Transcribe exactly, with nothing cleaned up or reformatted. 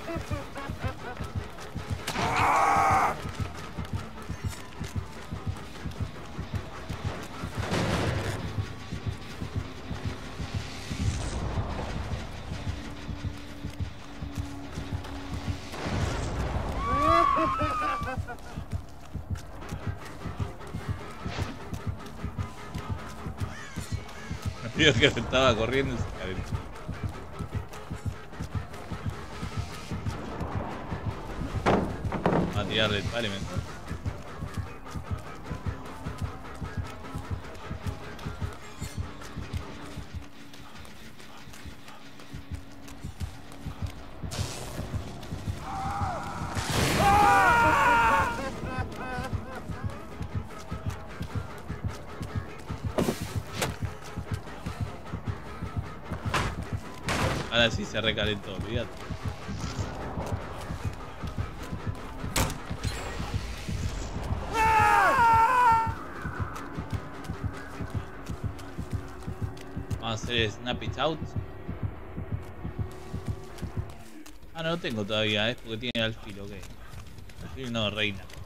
Vio que estaba corriendo y se calentó. Va a tirarle el palo y me... Ahora sí se recalentó, olvídate. Vamos a hacer snap it out. Ah, no lo tengo todavía, es porque tiene alfil, ok. Alfil no, reina.